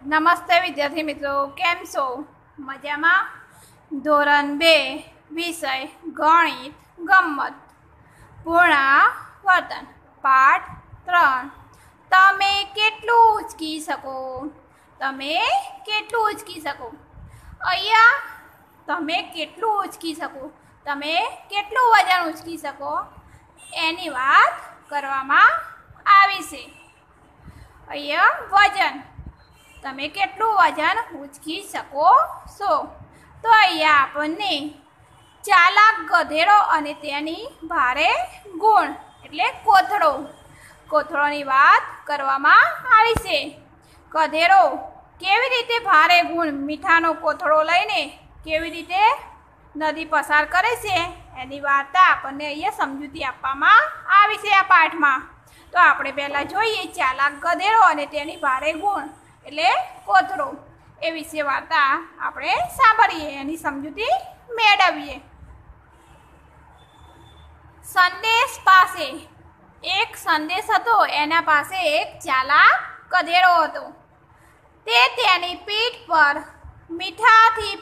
નમસ્તે વિદ્યાર્થી મિત્રો, કેમ છો? મજામાં? ધોરણ 2 વિષય ગણિત ગમ્મત પુનરાવર્તન પાઠ 3. તમે કેટલું ઉંચકી શકો? તમે કેટલું ઉંચકી શકો? અહીંયા તમે કેટલું ઉંચકી શકો, તમે કેટલું વજન ઉંચકી શકો એની વાત કરવામાં આવી છે. અહીંયા વજન, તમે કેટલું વજન ઉંચકી શકો છો? તો અહીંયા આપણને ચાલાક ગધેડો અને તેની ભારે ગુણ એટલે કોથળોની વાત કરવામાં આવી છે. ગધેડો કેવી રીતે ભારે ગુણ મીઠાનો કોથળો લઈને કેવી રીતે નદી પસાર કરે છે એની વાર્તા આપણને અહીંયા સમજૂતી આપવામાં આવી છે આ પાઠમાં. તો આપણે પહેલાં જોઈએ ચાલાક ગધેડો અને તેની ભારે ગુણ એટલે કોથળો એ વિશે વાર્તા આપણે સાંભળીએ, એની સમજૂતી મેળવીએ. સંદેશ પાસે એક સંદેશ હતો. એના પાસે એક ચાલાક ગધેડો હતો. તે તેની પીઠ પર મીઠાથી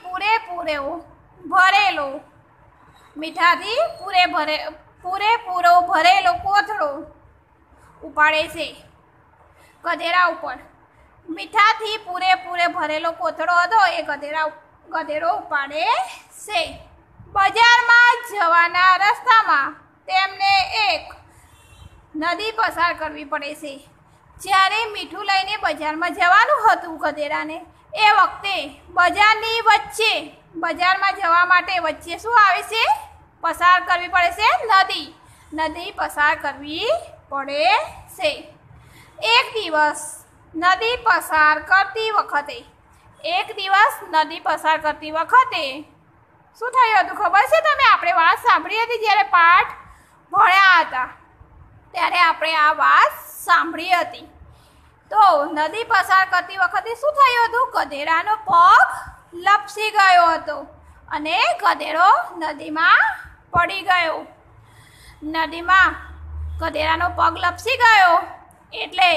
પૂરેપૂરો ભરેલો કોથળો ઉપાડે છે. ગધેડા ઉપર મીઠાથી પૂરેપૂરો ભરેલો કોથળો હતો એ ગધેડો ઉપાડે છે. બજારમાં જવાના રસ્તામાં તેમને એક નદી પસાર કરવી પડે છે. જ્યારે મીઠું લઈને બજારમાં જવાનું હતું ગધેડાને, એ વખતે બજારમાં જવા માટે વચ્ચે શું આવે છે? પસાર કરવી પડે છે નદી પસાર કરવી પડે છે. એક દિવસ નદી પસાર કરતી વખતે શું થયું હતું ખબર છે તમે? આપણે વાત સાંભળી હતી જ્યારે પાઠ ભણ્યા હતા ત્યારે આપણે આ વાત સાંભળી હતી. તો નદી પસાર કરતી વખતે શું થયું હતું? ગધેડાનો પગ લપસી ગયો હતો અને ગધેડો નદીમાં પડી ગયો. નદીમાં ગધેડાનો પગ લપસી ગયો એટલે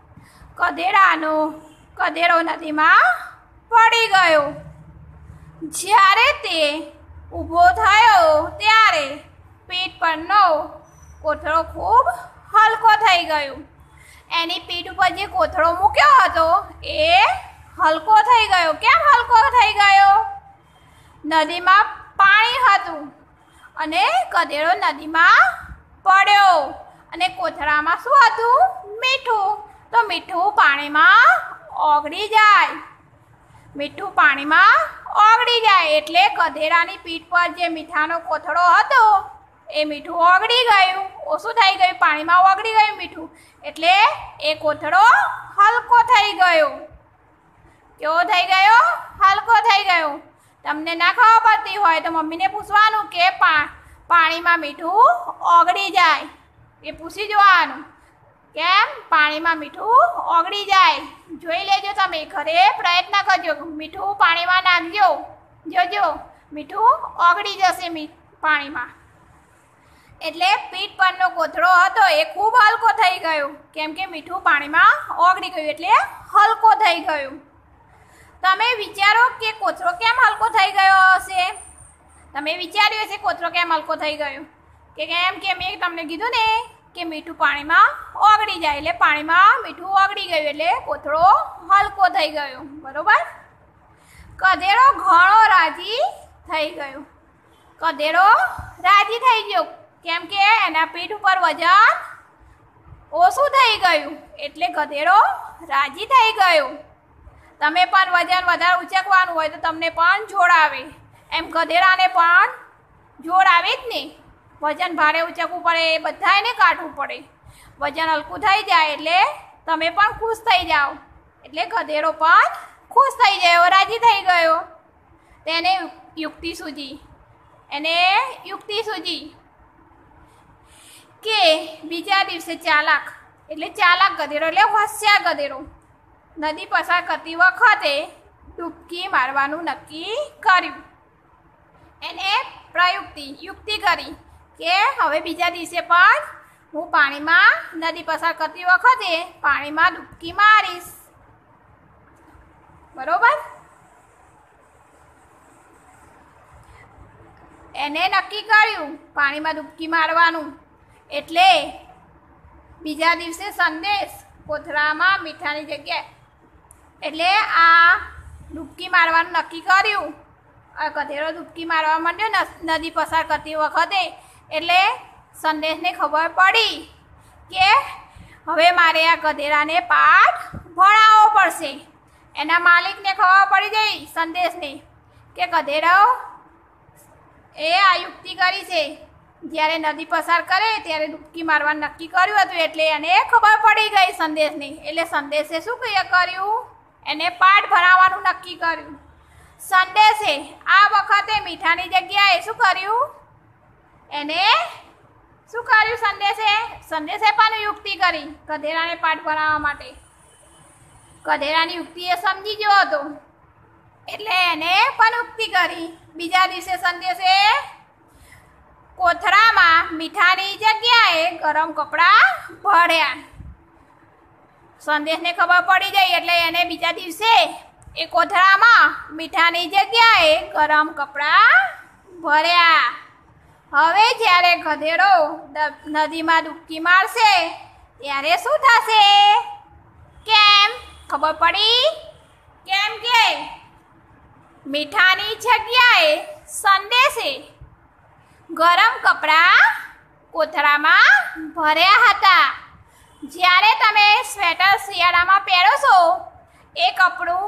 ગધેડો નદીમાં પડી ગયો. જ્યારે તે ઊભો થયો ત્યારે પીઠ પરનો કોથળો ખૂબ હલકો થઈ ગયો. એની પીઠ ઉપર જે કોથળો મૂક્યો હતો એ હલકો થઈ ગયો. કેમ હલકો થઈ ગયો? નદીમાં પાણી હતું અને ગધેડો નદીમાં પડ્યો અને કોથળામાં શું હતું? મીઠું. તો મીઠું પાણીમાં ઓગળી જાય એટલે ગધેડાની પીઠ પર જે મીઠાનો કોથળો હતો એ મીઠું ઓગળી ગયું. ઓછું થઈ ગયું, પાણીમાં ઓગળી ગયું મીઠું, એટલે એ કોથળો હલકો થઈ ગયો. કેવો થઈ ગયો? હલકો થઈ ગયો. તમને ના ખબર પડતી હોય તો મમ્મીને પૂછવાનું કે પાણીમાં મીઠું ઓગળી જાય એ પૂછી જોવાનું. કેમ પાણીમાં મીઠું ઓગળી જાય? જોઈ લેજો, તમે ઘરે પ્રયત્ન કરજો. મીઠું પાણીમાં નાખજો, જોજો મીઠું ઓગળી જશે પાણીમાં. એટલે પીઠ પરનો કોથળો હતો એ ખૂબ હલકો થઈ ગયો, કેમ કે મીઠું પાણીમાં ઓગળી ગયું એટલે હલકો થઈ ગયું. તમે વિચારો કે કોથળો કેમ હલકો થઈ ગયો હશે? તમે વિચાર્યું હશે કોથળો કેમ હલકો થઈ ગયો? કેમ કે મેં તમને કીધું ને કે મીઠું પાણીમાં ઓગળી જાય એટલે પાણીમાં મીઠું ઓગળી ગયું એટલે કોથળો હલકો થઈ ગયો. બરોબર? ગધેડો ઘણો રાજી થઈ ગયો. કેમ કે એના પીઠ ઉપર વજન ઓછું થઈ ગયું એટલે ગધેડો રાજી થઈ ગયો. તમે પણ વજન વધારે ઉંચકવાનું હોય તો તમને પણ જોર આવે, એમ ગધેડાને પણ જોર આવે જ ને. વજન ભારે ઉંચકવું પડે, એ બધાને કાઢવું પડે. વજન હલકું થઈ જાય એટલે તમે પણ ખુશ થઈ જાઓ, એટલે ગધેડો પણ ખુશ થઈ ગયો, રાજી થઈ ગયો. તેને યુક્તિ સૂજી કે બીજા દિવસે ચાલાક ગધેડો એટલે હોશિયાર ગધેડો નદી પસાર કરતી વખતે ડૂબકી મારવાનું નક્કી કર્યું. એને યુક્તિ કરી કે હવે બીજા દિવસે પણ હું પાણીમાં નદી પસાર કરતી વખતે પાણીમાં ડૂબકી મારીશ. બરોબર. એને નક્કી કર્યું પાણીમાં ડૂબકી મારવાનું, એટલે બીજા દિવસે સંદેશ કોથળામાં મીઠાની જગ્યાએ, એટલે આ ડૂબકી મારવાનું નક્કી કર્યું. ગધેડો ડૂબકી મારવા માંડ્યો નદી પસાર કરતી વખતે, એટલે સંદેશને ખબર પડી કે હવે મારે આ ગધેડાને પાઠ ભણાવવો પડશે. એના માલિકને ખબર પડી ગઈ સંદેશને કે ગધેડો એ આ યુક્તિ કરી છે, જ્યારે નદી પસાર કરે ત્યારે ડૂબકી મારવાનું નક્કી કર્યું હતું, એટલે એને ખબર પડી ગઈ સંદેશને. એટલે સંદેશે શું કર્યું? એને પાઠ ભણાવવાનું નક્કી કર્યું. સંદેશે આ વખતે મીઠાની જગ્યાએ શું કર્યું? એને શું કર્યું? સંદેશે પણ યુક્તિ કરી ગધેડાને પાઠ ભણાવવા માટે. ગધેડાની યુક્તિ એ સમજી ગયો હતો, એટલે એને પણ યુક્તિ કરી. બીજા દિવસે સંદેશે કોથળામાં મીઠાની જગ્યાએ ગરમ કપડાં ભર્યા. સંદેશને ખબર પડી ગઈ, એટલે એને બીજા દિવસે એ કોથળામાં મીઠાની જગ્યાએ ગરમ કપડાં ભર્યા. હવે જ્યારે ગધેડો નદીમાં ડૂબકી મારશે ત્યારે શું થશે? કેમ? ખબર પડી? કેમ કે મીઠાની જગ્યાએ સંદેશે ગરમ કપડાં કોથળામાં ભર્યા હતા. જ્યારે તમે સ્વેટર શિયાળામાં પહેરો છો, એ કપડું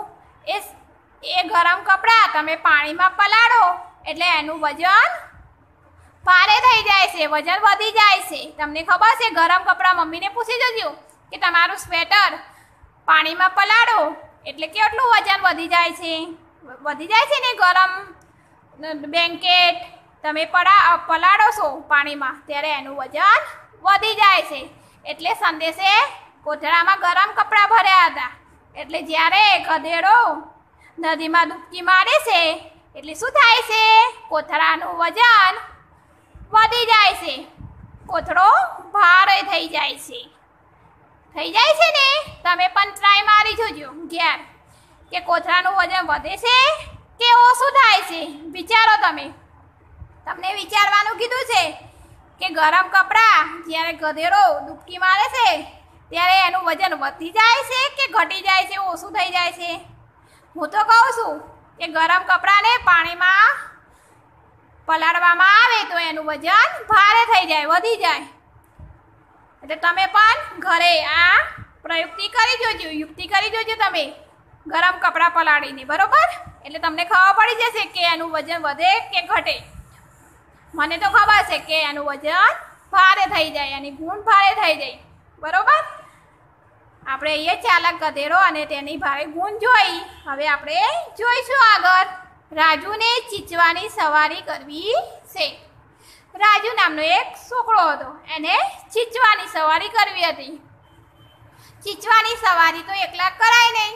એ ગરમ કપડાં તમે પાણીમાં પલાળો એટલે એનું વજન ભારે થઈ જાય છે, વજન વધી જાય છે. તમને ખબર છે? ગરમ કપડાં મમ્મીને પૂછી જજો કે તમારું સ્વેટર પાણીમાં પલાળો એટલે કેટલું વજન વધી જાય છે. વધી જાય છે ને. ગરમ બ્લેન્કેટ તમે પલાળો છો પાણીમાં ત્યારે એનું વજન વધી જાય છે. એટલે સંદેશે કોથળામાં ગરમ કપડાં ભર્યા હતા. એટલે જ્યારે ગધેડો નદીમાં ડૂબકી મારે છે એટલે શું થાય છે? કોથળાનું વજન વધી જાય છે, કોથળો ભારે થઈ જાય છે. થઈ જાય છે ને. તમે પણ ટ્રાય મારી જોજો ઘેર કે કોથળાનું વજન વધે છે કે ઓછું થાય છે. વિચારો તમે. તમને વિચારવાનું કીધું છે કે ગરમ કપડાં જ્યારે ગધેડો ડૂબકી મારે છે ત્યારે એનું વજન વધી જાય છે કે ઘટી જાય છે, ઓછું થઈ જાય છે? હું તો કહું છું કે ગરમ કપડાને પાણીમાં પલાળવામાં આવે તો એનું વજન ભારે થઈ જાય, વધી જાય. એટલે તમે પણ ઘરે આ પ્રયુક્તિ કરી જોજો, યુક્તિ કરી જોજો તમે ગરમ કપડાં પલાળીને, બરોબર? એટલે તમને ખબર પડી જશે કે એનું વજન વધે કે ઘટે. મને તો ખબર છે કે એનું વજન ભારે થઈ જાય, એની ગુણ ભારે થઈ જાય, બરોબર? આપણે એ ચાલક ગધેડો અને તેની ભારે ગુણ જોઈ. હવે આપણે જોઈશું આગળ. રાજુને ચીચવાની સવારી કરવી છે. રાજુ નામનો એક છોકરો હતો, એને ચીચવાની સવારી કરવી હતી. ચીચવાની સવારી તો એકલા કરાય નહીં,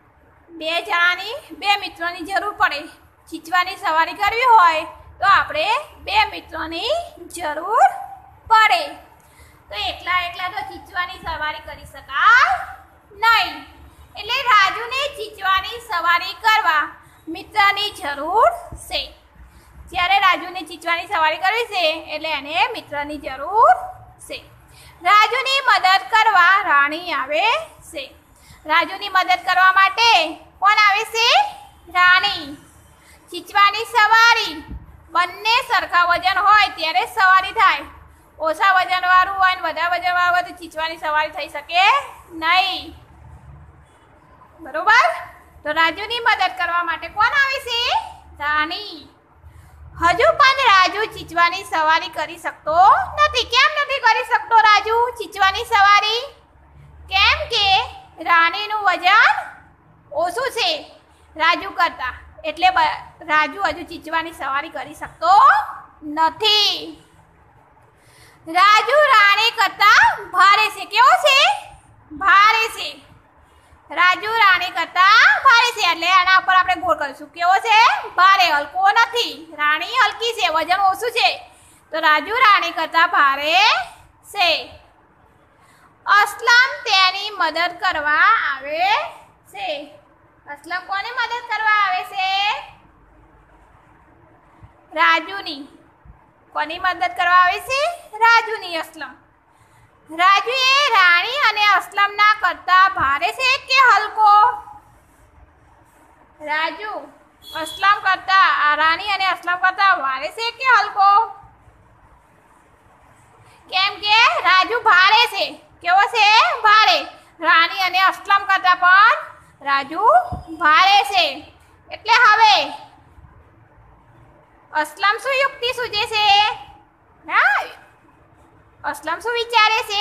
બે મિત્રોની જરૂર પડે. ચીચવાની સવારી કરવી હોય તો આપણે 2 મિત્રોની જરૂર પડે. તો એકલા તો ચીચવાની સવારી કરી શકાય નહીં. એટલે રાજુને ચીચવાની સવારી કરવા મિત્રની જરૂર છે. જ્યારે રાજુને ચીચવાની સવારી કરવી છે એટલે એને મિત્રની જરૂર છે. રાજુની મદદ કરવા રાણી આવે છે. રાજુની મદદ કરવા માટે કોણ આવે છે? રાણી. ચીચવાની સવારી બંને સરખા વજન હોય ત્યારે સવારી થાય. ઓછા વજનવાળું હોય ને વધારે વજનવાળું હોય તો ચીચવાની સવારી થઈ શકે નહીં, બરોબર? તો રાજુની મદદ કરવા માટે કોણ આવે છે? રાણી. હજુ પણ રાજુ ચીચવાની સવારી કરી શકતો નથી. કેમ નથી કરી શકતો રાજુ ચીચવાની સવારી? કેમ કે રાણીનું વજન ઓછું છે રાજુ કરતા, એટલે રાજુ હજુ ચીચવાની સવારી કરી શકતો નથી. રાજુ રાણી કરતા ભારે છે. કેવો છે? ભારે છે. રાજુ રાણી કરતા ભારે છે એટલે આના ઉપર આપણે ગોળ કરીશું. કેવો છે? ભારે, હલકો નથી. રાણી હલકી છે, વજન ઓછું છે, તો રાજુ રાણી કરતા ભારે છે. અસલમ તેની મદદ કરવા આવે છે. અસલમ કોની મદદ કરવા આવે છે? રાજુની. કોની મદદ કરવા આવે છે? રાજુની. અસલમ. રાજુ એ રાણી અને અસલમના કરતા ભારે છે કે હલકો? રાજુ અસલમ કરતા રાણી અને અસલમ કરતા ભારે છે કે હલકો? કેમ કે રાજુ ભારે છે. કેવો છે? ભારે. રાણી અને અસલમ કરતા પણ રાજુ ભારે છે. એટલે હવે અસલમ શું યુક્તિ સૂચે છે? હા, અસલમ શું વિચારે છે?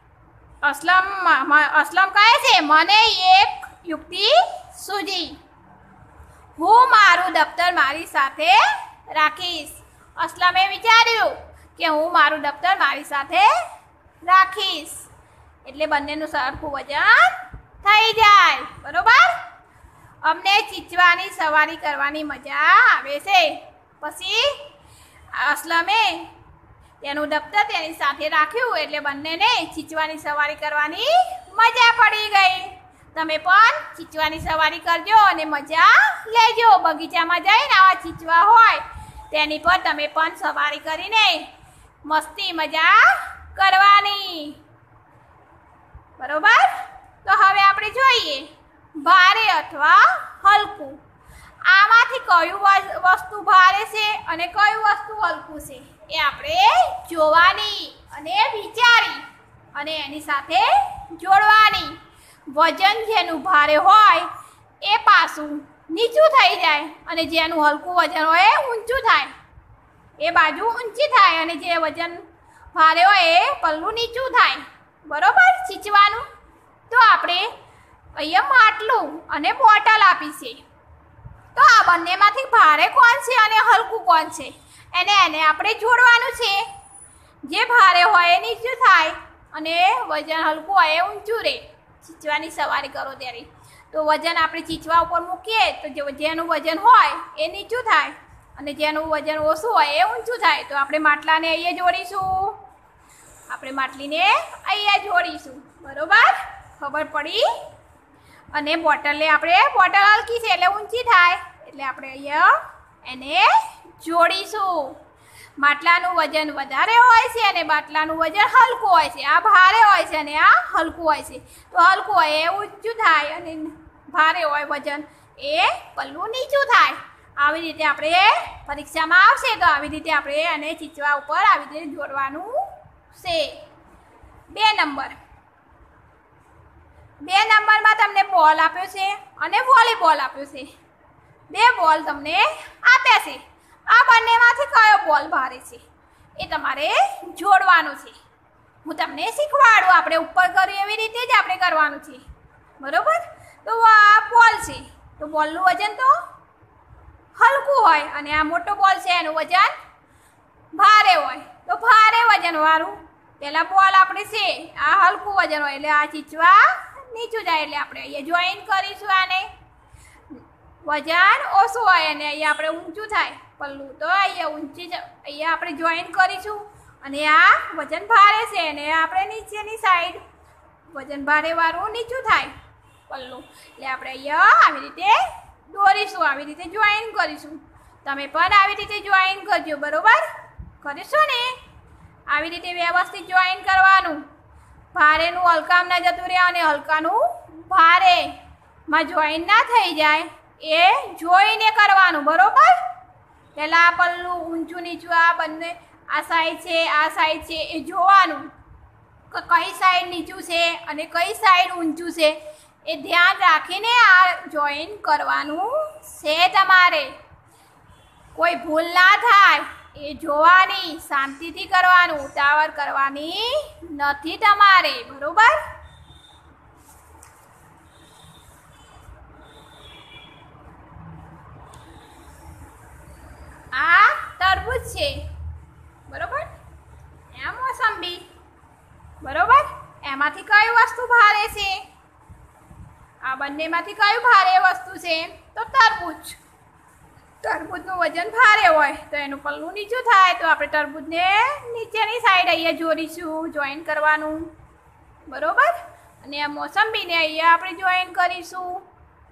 અસલમ કહે છે મને એક યુક્તિ સૂજી. હું મારું દફતર મારી સાથે રાખીશ. અસલમે વિચાર્યું કે હું મારું દફતર મારી સાથે રાખીશ એટલે બંનેનું સરખું વજન થઈ જાય. બરોબર. અમને ચીચવાની સવારી કરવાની મજા આવે છે. પછી અસલમે તેનું દફતર તેની સાથે રાખ્યું એટલે બંનેને ચીચવાની સવારી કરવાની મજા પડી ગઈ. તમે પણ ચીચવાની સવારી કરજો અને મજા લેજો. બગીચામાં જઈને આવા ચીચવા હોય તેની પર તમે પણ સવારી કરીને મસ્તી મજા કરવાની. બરોબર. તો હવે આપણે જોઈએ ભારે અથવા હલકું. આમાંથી કયું વસ્તુ ભારે છે અને કયું વસ્તુ હલકું છે એ આપણે જોવાની અને વિચારી અને એની સાથે જોડવાની. વજન જેનું ભારે હોય એ પાછું નીચું થઈ જાય અને જેનું હલકું વજન હોય એ ઊંચું થાય. એ બાજુ ઊંચી થાય અને જે વજન ભારે હોય એ પલ્લું નીચું થાય. બરોબર. ચીચવાનું તો આપણે અહીંયા માટલું અને બોટલ આપી છે. તો આ બંનેમાંથી ભારે કોણ છે અને હલકું કોણ છે એને આપણે જોડવાનું છે. જે ભારે હોય એ નીચું થાય અને વજન હલકું હોય એ ઊંચું રહે. ચીચવાની સવારી કરો ત્યારે તો વજન આપણે ચીચવા ઉપર મૂકીએ તો જેનું વજન હોય એ નીચું થાય અને જેનું વજન ઓછું હોય એ ઊંચું થાય. તો આપણે માટલાને અહીંયા જોડીશું. આપણે માટલીને અહીંયા જોડીશું. બરોબર. ખબર પડી. અને બોટલને આપણે બોટલ હલકી છે એટલે ઊંચી થાય એટલે આપણે અહીંયા એને જોડીશું. માટલાનું વજન વધારે હોય છે અને બાટલાનું વજન હલકું હોય છે. આ ભારે હોય છે અને આ હલકું હોય છે. તો હલકું હોય એ ઊંચું થાય અને ભારે હોય વજન એ પલ્લું નીચું થાય. આવી રીતે આપણે પરીક્ષામાં આવશે તો આવી રીતે આપણે એને ચીચવા ઉપર આવી રીતે જોડવાનું છે. 2 નંબર. 2 નંબરમાં તમને બોલ આપ્યો છે અને વોલીબોલ આપ્યો છે. 2 બોલ તમને આપ્યા છે. આ બંનેમાંથી કયો બોલ ભારે છે એ તમારે જોડવાનું છે. હું તમને શીખવાડું. આપણે ઉપર કર્યું એવી રીતે જ આપણે કરવાનું છે. બરોબર. તો આ બોલ છે તો બોલનું વજન તો હલકું હોય અને આ મોટો બોલ છે એનું વજન ભારે હોય. તો ભારે વજનવાળું પહેલાં બોલ આપણે છે આ હલકું વજન હોય એટલે આ ચીચવા નીચું જાય એટલે આપણે અહીંયા જોઈન કરીશું. આને વજન ઓછું હોય અને અહીંયા આપણે ઊંચું થાય પલ્લું તો અહીંયા અહીંયા આપણે જોઈન કરીશું. અને આ વજન ભારે છે અને આપણે નીચેની સાઈડ વજન ભારેવાળું નીચું થાય પલ્લું એટલે આપણે અહીંયા આવી રીતે દોરીશું. આવી રીતે જોઈન કરીશું. તમે પણ આવી રીતે જોઈન કરજો. બરોબર. કરીશું ને આવી રીતે વ્યવસ્થિત જોઈન કરવાનું. ભારેનું હલકામાં ના જતું રહે અને હલકાનું ભારેમાં જોઈન ના થઈ જાય એ જોઈને કરવાનું. બરોબર. પહેલાં આ પલ્લું ઊંચું નીચું આ બંને આ સાઈડ છે આ સાઈડ છે એ જોવાનું કે કઈ સાઈડ નીચું છે અને કઈ સાઈડ ઊંચું છે એ ધ્યાન રાખીને આ જોઈન કરવાનું છે. તમારે કોઈ ભૂલ ના થાય એ જોવાની. શાંતિથી કરવાનું. ઉતાવળ કરવાની નથી તમારે. બરોબર. આ તરબૂચ છે. બરોબર. આ મોસંબી. બરોબર. એમાંથી કઈ વસ્તુ ભારે છે? આ બંનેમાંથી કયું ભારે વસ્તુ છે? તો તરબૂચ. તરબૂચનું વજન ભારે હોય તો એનું પલ્લું નીચું થાય તો આપણે તરબૂચને નીચેની સાઈડ અહીંયા જોડીશું. જોઈન કરવાનું. બરોબર. અને આ મોસંબીને અહીંયા આપણે જોઈન કરીશું.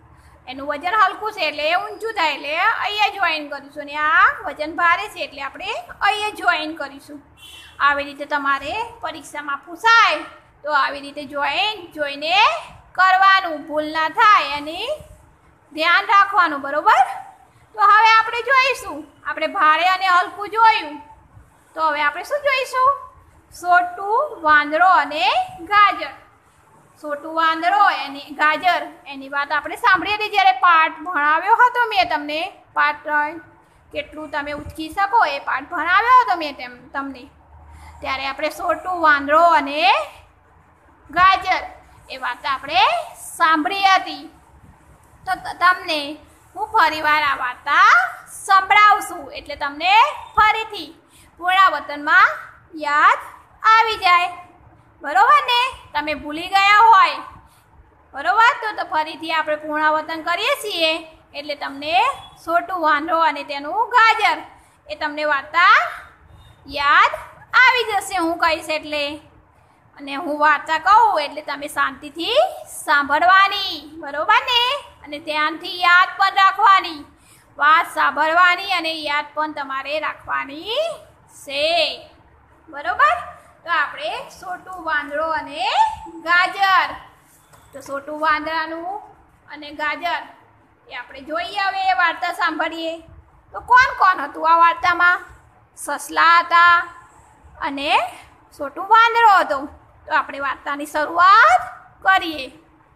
એનું વજન હલકું છે એટલે એ ઊંચું થાય એટલે અહીંયા જોઈન કરીશું ને આ વજન ભારે છે એટલે આપણે અહીંયા જોઈન કરીશું. આવી રીતે તમારે પરીક્ષામાં પૂછાય તો આવી રીતે જોઈને કરવાનું, ભૂલ ના થાય એની ધ્યાન રાખવાનું. બરોબર. તો હવે આપણે જોઈશું, આપણે ભારે અને હલકું જોયું, તો હવે આપણે શું જોઈશું? સોટું, વાંદરો અને ગાજર. સોટું, વાંદરો અને ગાજર એની વાત આપણે સાંભળી હતી જ્યારે પાઠ ભણાવ્યો હતો મેં તમને. પાઠ 3 કેટલું તમે ઉચકી શકો એ પાઠ ભણાવ્યો હતો મેં તમને. ત્યારે આપણે સોટું, વાંદરો અને ગાજર એ વાત આપણે સાંભળી હતી. તો તમને હું ફરીવાર આ વાર્તા સંભળાવશું એટલે તમને ફરીથી પુનરાવર્તનમાં યાદ આવી જાય. બરોબર ને? તમે ભૂલી ગયા હોય બરોબર તો ફરીથી આપણે પુનરાવર્તન કરીએ છીએ એટલે તમને સોટું, વાંદરો અને તેનું ગાજર એ તમને વાર્તા યાદ આવી જશે હું કહીશ એટલે. અને હું વાર્તા કહું એટલે તમે શાંતિથી સાંભળવાની. બરોબર ને? અને ધ્યાનથી યાદ પણ રાખવાની. વાત સાંભળવાની અને યાદ પણ તમારે રાખવાની છે. બરોબર. તો આપણે સોટું, વાંદરો અને ગાજર. તો સોટું, વાંદરાનું અને ગાજર એ આપણે જોઈએ. હવે એ વાર્તા સાંભળીએ. તો કોણ કોણ હતું આ વાર્તામાં? સસલા હતા અને સોટું, વાંદરો હતો. તો આપણે વાર્તાની શરૂઆત કરીએ.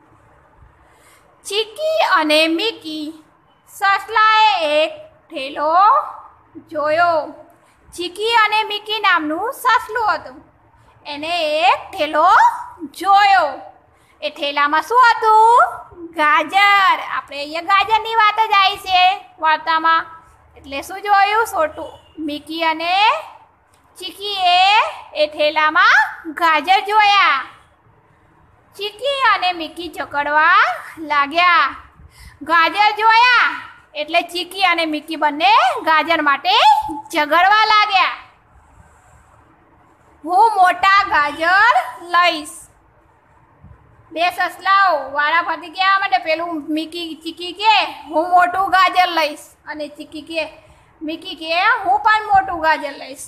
ચીકી અને મિકી. સસલાએ એક ઠેલો જોયો. ચીકી અને મિકી નામનું સસલું હતું. એને એક ઠેલો જોયો. એ ઠેલામાં શું હતું? ગાજર. આપણે અહીંયા ગાજરની વાત જ આવી છે વાર્તામાં. એટલે શું જોયું? સોટું, મિકી અને ચીકીએ એ ઠેલામાં ગાજર જોયા. ચીકી અને મિકી ઝઘડવા લાગ્યા. ગાજર જોયા એટલે ચીકી અને મિકી બંને ગાજર માટે ઝઘડવા લાગ્યા. હું મોટા ગાજર લઈશ. બે સસલાઓ વારાફરતી કહેવા માટે પેલું ચીકી કે હું મોટું ગાજર લઈશ અને મિકી કે હું પણ મોટું ગાજર લઈશ.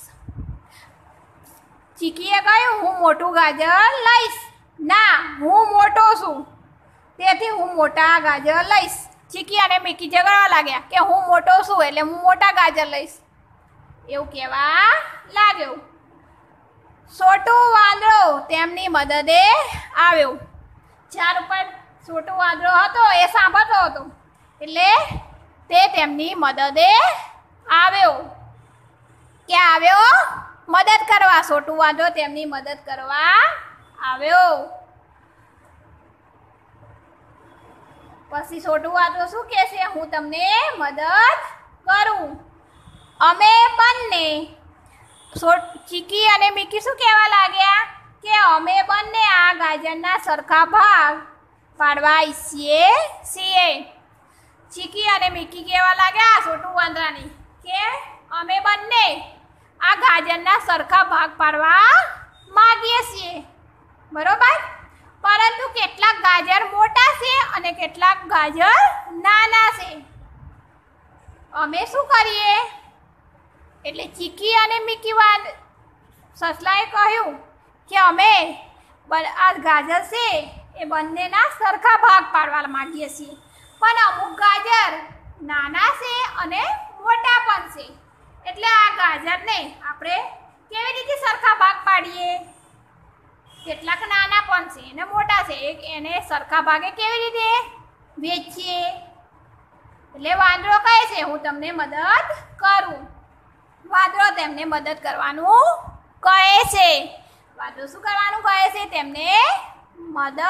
ચીકીએ કહ્યું હું મોટું ગાજર લઈશ. ના, હું મોટો છું તેથી હું મોટા ગાજર લઈશ. ચીકી અને મિકી ઝઘડવા લાગ્યા કે હું મોટો છું એટલે હું મોટા ગાજર લઈશ એવું કહેવા લાગ્યો. સોટું, વાંદરો તેમની મદદે આવ્યો. ઝાડ ઉપર સોટું, વાંદરો હતો એ સાંભળતો હતો એટલે તે તેમની મદદે આવ્યો. ક્યાં આવ્યો? મદદ કરવા. સોટું, વાંદરો તેમની મદદ કરવા આવ્યો. પછી સોટું, વાંદરો શું કહે છે? હું તમને મદદ કરું. અમે બંને. ચીકી અને મિકી શું કહેવા લાગ્યા કે અમે બંને આ ગાજરના સરખા ભાગ પાડવા ઈચ્છીએ છીએ. ચીકી અને મિકી કહેવા લાગ્યા સોટું, વાંદરાની કે અમે બંને આ ગાજરના સરખા ભાગ પાડવા માંગીએ છીએ. બરોબર. પરંતુ કેટલાક ગાજર મોટા છે અને કેટલાક ગાજર નાના છે. અમે શું કરીએ? એટલે ચીકી અને મિકી સસલાએ કહ્યું કે અમે આ ગાજર છે એ બંનેના સરખા ભાગ પાડવા માંગીએ છીએ. પણ અમુક ગાજર નાના છે અને મોટા પણ છે. એટલે આ ગાજરને આપણે કેવી રીતે સરખા ભાગ પાડીએ? કેટલાક નાના પણ છે અને મોટા છે એને સરખા ભાગે કેવી રીતે વેચીએ? એટલે વાંદરો કહે છે હું તમને મદદ કરું. વાંદરો તેમને મદદ કરવાનું કહે છે. વાંદરો શું કરવાનું કહે છે? તેમને મદદ.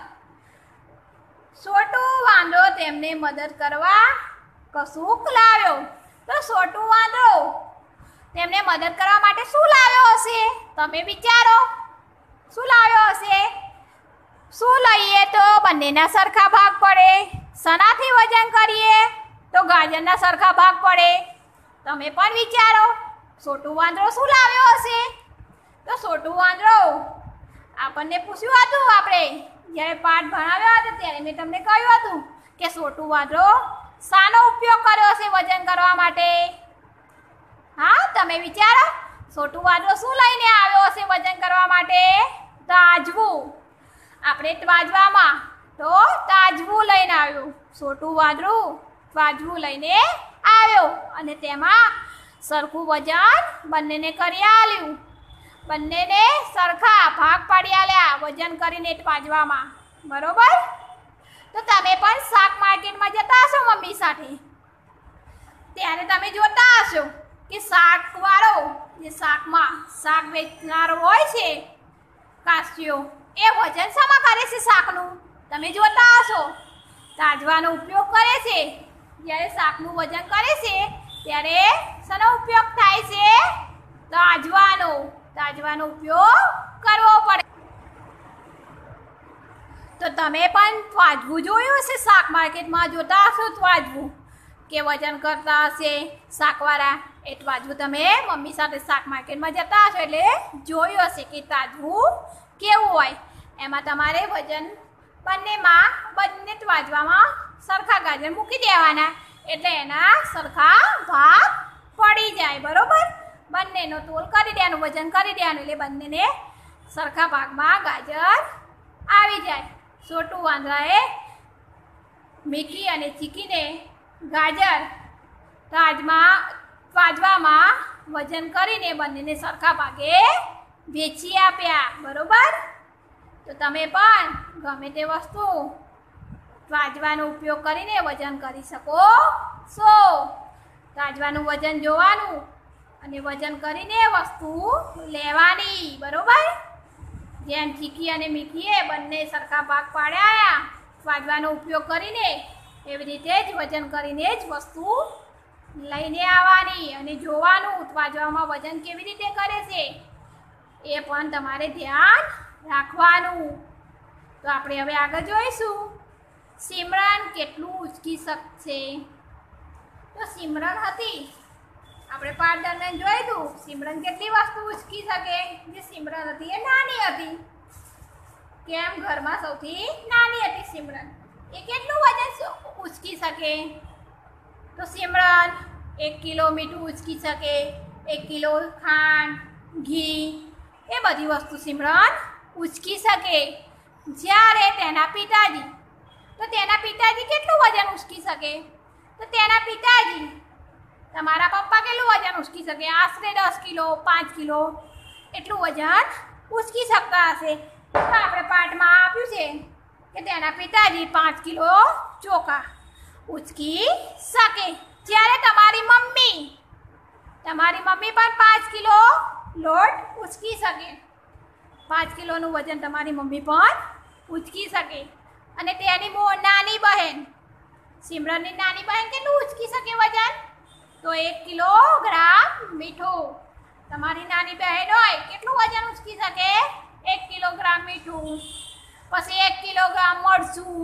સોટું, વાંદરો તેમને મદદ કરવા કશુંક લાવ્યો. તો સોટું, વાંદરો તેમને મદદ કરવા માટે શું લાવ્યો હશે? તમે વિચારો. શું લાવ્યો હશે? શું લઈએ તો બંનેના સરખા ભાગ પડે? શેનાથી વજન કરીએ તો ગાજરના સરખા ભાગ પડે? તમે પણ વિચારો. સોટું, વાંદરો શું લાવ્યો હશે? તો સોટું, વાંદરો આપણને પૂછ્યું હતું આપણે જ્યારે પાઠ ભણાવ્યો હતો ત્યારે મેં તમને કહ્યું હતું કે છોટું વાંદરો શાનો ઉપયોગ કર્યો છે વજન કરવા માટે? હા, તમે વિચારો. છોટું વાંદરો શું લઈને આવ્યો હશે વજન કરવા માટે? તાજવું. આપણે ત્વાજવામાં તો તાજવું લઈને આવ્યું. છોટું વાંદરું ત્વાજવું લઈને આવ્યો અને તેમાં સરખું વજન બંનેને કરી આલ્યું. બંનેને સરખા ભાગ પાડી આલ્યા વજન કરીને ત્વાજવામાં. બરોબર? તો તમે પણ શાક માર્કેટમાં જતા હશો મમ્મી સાથે, ત્યારે તમે જોતા હશો કે શાકવાળો જે શાક વેચનારો હોય છે કાસ્યો, એ વજન શામાં કરે છે શાકનું? તમે જોતા હશો તાજવાનો ઉપયોગ કરે છે. જ્યારે શાકનું વજન કરે છે ત્યારે શાનો ઉપયોગ થાય છે? તાજવાનો ઉપયોગ કરવો પડે. તો તમે પણ ત્વાજવું જોયું હશે, શાક માર્કેટમાં જોતા હશો ત્વાજવું કે વજન કરતા હશે શાકવાળા. એ ત્વાજવું તમે મમ્મી સાથે શાક માર્કેટમાં જતા હશો એટલે જોયું હશે કે તાજવું કેવું હોય. એમાં તમારે વજન બંને ત્વાજવામાં સરખા ગાજર મૂકી દેવાના એટલે એના સરખા ભાગ પડી જાય. બરોબર? બંનેનો તોલ કરી દેવાનું, વજન કરી દેવાનું એટલે બંનેને સરખા ભાગમાં ગાજર આવી જાય. છોટું વાંદરાએ મીઠી અને ચીકીને ગાજર ત્વાજવામાં વજન કરીને બંનેને સરખા ભાગે વેચી આપ્યા. બરોબર? તો તમે પણ ગમે તે વસ્તુ ત્વાજવાનો ઉપયોગ કરીને વજન કરી શકો છો. ત્વાજવાનું વજન જોવાનું અને વજન કરીને વસ્તુ લેવાની. બરોબર? જેમ ચીકી અને મીઠીએ બંને સરખા ભાગ પાડ્યા ત્વાજવાનો ઉપયોગ કરીને, એવી રીતે જ વજન કરીને જ વસ્તુ લઈને આવવાની અને જોવાનું ત્વાજવામાં વજન કેવી રીતે કરે છે એ પણ તમારે ધ્યાન રાખવાનું. તો આપણે હવે આગળ જોઈશું સિમરન કેટલું ઉચકી શકશે. તો સિમરન હતી, આપણે પાઠ દરમિયાન જોયું સિમરન કેટલી વસ્તુ ઉચકી શકે. જે સિમરન હતી એ નાની હતી. કેમ? ઘરમાં સૌથી નાની હતી સિમરન. એ કેટલું વજન ઉચકી શકે? તો સિમરન 1 કિલો મીઠું ઉચકી શકે, 1 કિલો ખાંડ, ઘી, એ બધી વસ્તુ સિમરન ઉચકી શકે. જ્યારે તેના પિતાજી કેટલું વજન ઉચકી શકે? તો તેના પિતાજી, તમારા પપ્પા કેટલું વજન ઉચકી શકે? આશરે 10 કિલો 5 કિલો એટલું વજન ઉચકી શકતા હશે. તો આપણે પાઠમાં આપ્યું છે કે તેના પિતાજી 5 કિલો ચોખા ઉચકી શકે. જ્યારે તમારી મમ્મી પણ 5 કિલો લોટ ઉચકી શકે. 5 કિલોનું વજન તમારી મમ્મી પણ ઉચકી શકે. અને તેની નાની બહેન, સિમરનની નાની બહેન કેટલું ઉચકી શકે વજન? તો 1 કિલોગ્રામ મીઠું. તમારી નાની બહેન હોય કેટલું વજન ઉચકી શકે? 1 કિલોગ્રામ મીઠું. પછી 1 કિલોગ્રામ મરચું.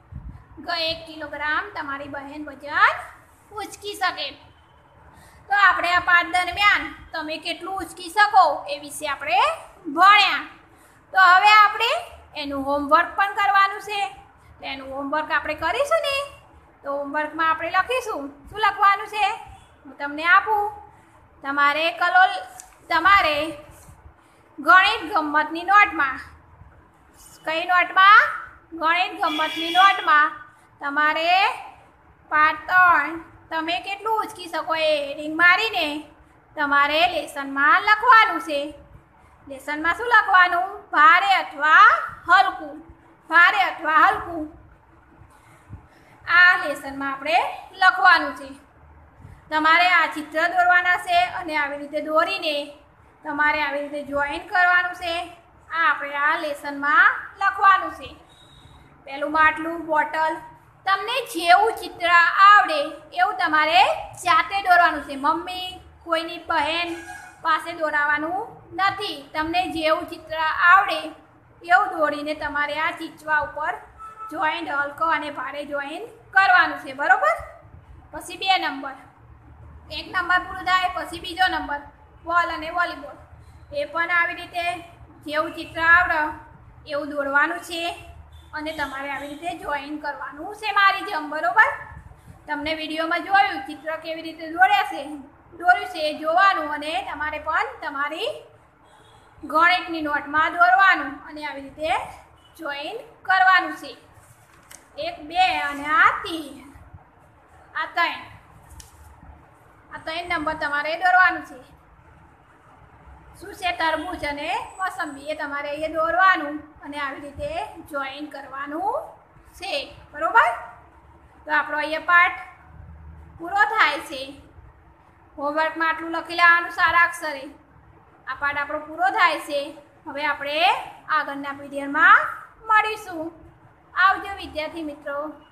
1 કિલોગ્રામ તમારી બહેન વજન ઉચકી શકે. તો આપણે આ પાઠ દરમિયાન તમે કેટલું ઉચકી શકો એ વિશે આપણે ભણ્યા. તો હવે આપણે એનું હોમવર્ક પણ કરવાનું છે. એનું હોમવર્ક આપણે કરીશું ને, તો હોમવર્કમાં આપણે લખીશું. શું લખવાનું છે હું તમને આપું. તમારે ગણિત ગમ્મતની નોટમાં, કઈ નોટમાં? ગણિત ગમ્મતની નોટમાં તમારે પાઠ 3 તમે કેટલું ઉચકી શકો એ હેડિંગ મારીને તમારે લેસનમાં લખવાનું છે. લેસનમાં શું લખવાનું? ભારે અથવા હલકું. ભારે અથવા હલકું, આ લેસનમાં આપણે લખવાનું છે. તમારે આ ચિત્ર દોરવાના છે અને આવી રીતે દોરીને તમારે આવી રીતે જોઈન કરવાનું છે. આ આપણે આ લેસનમાં લખવાનું છે. પહેલું માટલું, બોટલ. તમને જેવું ચિત્ર આવડે એવું તમારે જાતે દોરવાનું છે. મમ્મી, કોઈની બહેન પાસે દોરાવાનું નથી. તમને જેવું ચિત્ર આવડે એવું દોરીને તમારે આ ચીચવા ઉપર જોઈન્ટ હલકો અને ભારે જોઈન કરવાનું છે. બરોબર? પછી 2 નંબર, 1 નંબર પૂરું થાય પછી બીજો નંબર બોલ અને વોલીબોલ. એ પણ આવી રીતે જેવું ચિત્ર આવડે એવું દોરવાનું છે. અને તમારે આવી રીતે જોઈન કરવાનું છે મારી જેમ, બરોબર? તમને વિડીયોમાં જોયું ચિત્ર કેવી રીતે દોર્યું છે એ જોવાનું અને તમારે પણ તમારી ગણિતની નોટમાં દોરવાનું અને આવી રીતે જોઈન કરવાનું છે. 1 2 અને આ 3 આ 3 નંબર તમારે દોરવાનું છે. શું છે? તરબૂચ અને મોસંબી, એ તમારે એ દોરવાનું અને આવી રીતે જોઈન કરવાનું છે, બરોબર? તો આપણો અહીંયા પાઠ પૂરો થાય છે. હોમવર્કમાં આટલું લખી લેવાનું સારા અક્ષરે. આ પાઠ આપણો પૂરો થાય છે. હવે આપણે આગળના પીરિયડમાં મળીશું. આવજો વિદ્યાર્થી મિત્રો.